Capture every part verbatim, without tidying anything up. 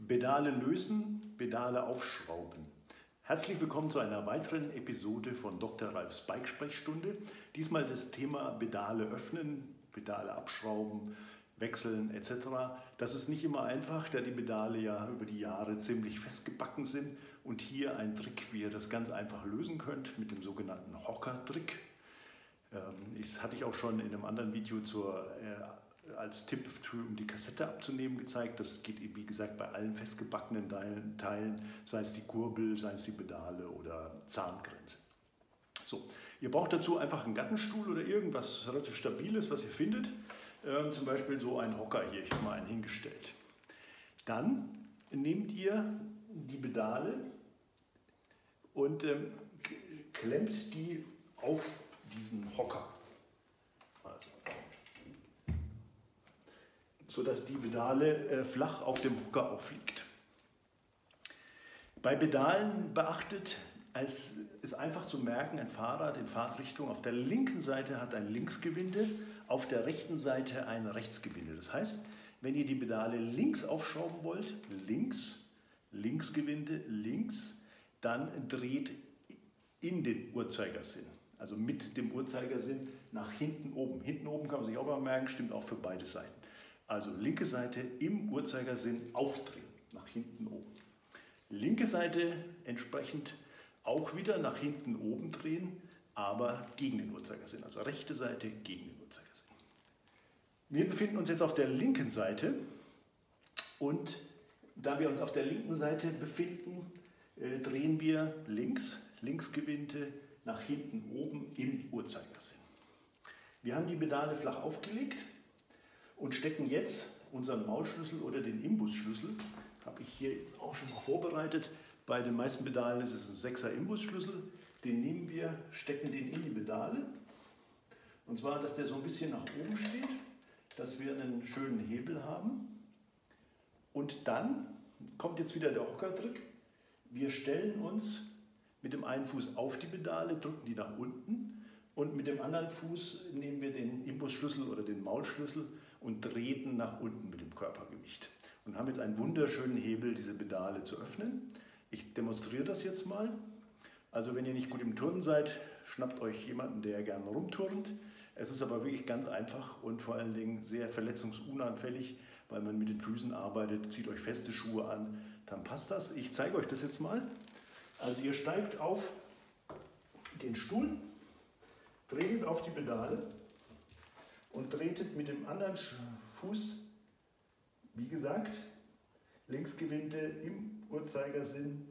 Pedale lösen, Pedale aufschrauben. Herzlich willkommen zu einer weiteren Episode von Doktor Ralfs Bike-Sprechstunde. Diesmal das Thema Pedale öffnen, Pedale abschrauben, wechseln et cetera. Das ist nicht immer einfach, da die Pedale ja über die Jahre ziemlich festgebacken sind. Und hier ein Trick, wie ihr das ganz einfach lösen könnt mit dem sogenannten Hocker-Trick. Das hatte ich auch schon in einem anderen Video zur, äh, als Tipp, für, um die Kassette abzunehmen, gezeigt. Das geht, wie gesagt, bei allen festgebackenen Teilen, Teilen, sei es die Kurbel, sei es die Pedale oder Zahngrenze. So, ihr braucht dazu einfach einen Gattenstuhl oder irgendwas relativ Stabiles, was ihr findet. Ähm, zum Beispiel so einen Hocker hier, ich habe mal einen hingestellt. Dann nehmt ihr die Pedale und ähm, klemmt die auf diesen Hocker, also, sodass die Pedale äh, flach auf dem Hocker aufliegt. Bei Pedalen beachtet, es ist einfach zu merken, ein Fahrrad in Fahrtrichtung auf der linken Seite hat ein Linksgewinde, auf der rechten Seite ein Rechtsgewinde. Das heißt, wenn ihr die Pedale links aufschrauben wollt, links, Linksgewinde, links, dann dreht in den Uhrzeigersinn. Also mit dem Uhrzeigersinn nach hinten oben. Hinten oben kann man sich auch mal merken, stimmt auch für beide Seiten. Also linke Seite im Uhrzeigersinn aufdrehen, nach hinten oben. Linke Seite entsprechend auch wieder nach hinten oben drehen, aber gegen den Uhrzeigersinn. Also rechte Seite gegen den Uhrzeigersinn. Wir befinden uns jetzt auf der linken Seite und da wir uns auf der linken Seite befinden, äh, drehen wir links, Linksgewinde, nach hinten oben im Uhrzeigersinn. Wir haben die Pedale flach aufgelegt und stecken jetzt unseren Maulschlüssel oder den Imbusschlüssel, habe ich hier jetzt auch schon mal vorbereitet. Bei den meisten Pedalen ist es ein sechser Imbusschlüssel. Den nehmen wir, stecken den in die Pedale. Und zwar, dass der so ein bisschen nach oben steht, dass wir einen schönen Hebel haben. Und dann kommt jetzt wieder der Hocker-Trick. Wir stellen uns mit dem einen Fuß auf die Pedale, drücken die nach unten und mit dem anderen Fuß nehmen wir den Imbusschlüssel oder den Maulschlüssel und treten nach unten mit dem Körpergewicht. Und haben jetzt einen wunderschönen Hebel, diese Pedale zu öffnen. Ich demonstriere das jetzt mal. Also wenn ihr nicht gut im Turnen seid, schnappt euch jemanden, der gerne rumturnt. Es ist aber wirklich ganz einfach und vor allen Dingen sehr verletzungsunanfällig, weil man mit den Füßen arbeitet. Zieht euch feste Schuhe an, dann passt das. Ich zeige euch das jetzt mal. Also ihr steigt auf den Stuhl, tretet auf die Pedale und tretet mit dem anderen Fuß, wie gesagt, Linksgewinde im Uhrzeigersinn.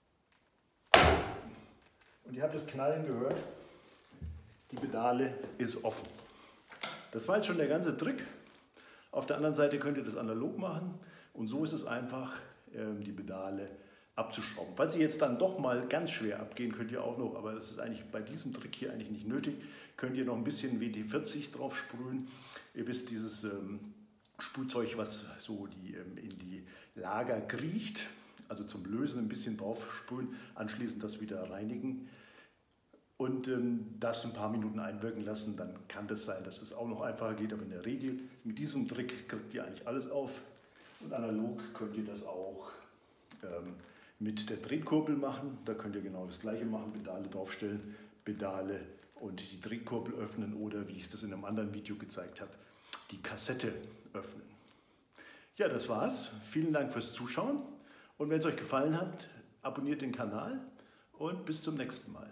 Und ihr habt das Knallen gehört, die Pedale ist offen. Das war jetzt schon der ganze Trick. Auf der anderen Seite könnt ihr das analog machen und so ist es einfach, die Pedale abzuschrauben. Falls sie jetzt dann doch mal ganz schwer abgehen, könnt ihr auch noch, aber das ist eigentlich bei diesem Trick hier eigentlich nicht nötig, könnt ihr noch ein bisschen W D vierzig drauf sprühen. Ihr wisst, dieses ähm, Sprühzeug, was so die, ähm, in die Lager kriecht, also zum Lösen ein bisschen drauf sprühen, anschließend das wieder reinigen und ähm, das ein paar Minuten einwirken lassen, dann kann das sein, dass das auch noch einfacher geht, aber in der Regel mit diesem Trick kriegt ihr eigentlich alles auf und analog könnt ihr das auch ähm, mit der Drehkurbel machen. Da könnt ihr genau das gleiche machen, Pedale draufstellen, Pedale und die Drehkurbel öffnen oder, wie ich das in einem anderen Video gezeigt habe, die Kassette öffnen. Ja, das war's. Vielen Dank fürs Zuschauen und wenn es euch gefallen hat, abonniert den Kanal und bis zum nächsten Mal.